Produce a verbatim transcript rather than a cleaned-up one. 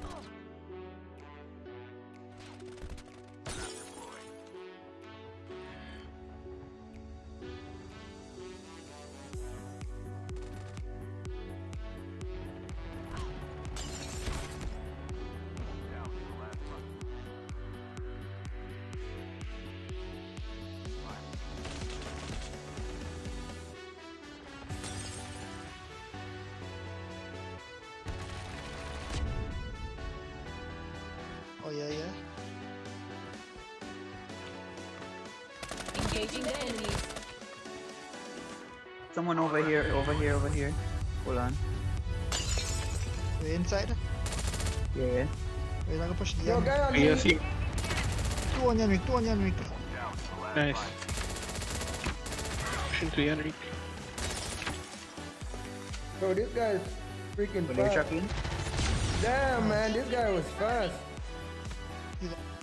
Oh yeah, yeah. Engaging the enemies. Someone over here, over here, over here. Hold on. We're inside. Yeah, yeah. Wait, I'm gonna push the Yo, Yanrique. guy on Yeah, me. see. Two on Yanrique, two on Yanrique. Nice. Pushing to yanrique. Bro, this guy is freaking Will you fast. chuck in? Damn, man, this guy was fast. He's